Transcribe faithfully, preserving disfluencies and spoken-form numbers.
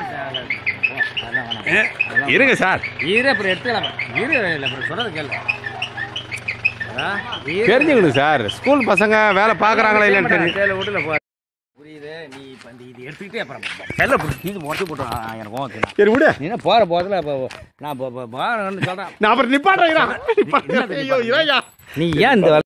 இருங்க சார், இரு அப்புறம் எடுத்துக்கலாம். இரு இல்லை அப்புறம் சொல்றது கேள்வி தெரிஞ்சுக்கணும் சார். ஸ்கூல் பசங்க வேலை பார்க்குறாங்களா இல்லைன்னு தெரியும். விட்டுல போ. புரியுது. நீ இப்போ இந்த இது எடுத்துக்கிட்டே அப்புறம் செல்ல பிடிச்சி இது முறைச்சி போட்டு எனக்கு ஓகே. சரி விடு. நீ என்ன போகிற போதில் இப்போ நான் சொல்கிறேன். நான் அப்புறம் நிப்பாட்டுறேன். நீ ஏன் இந்த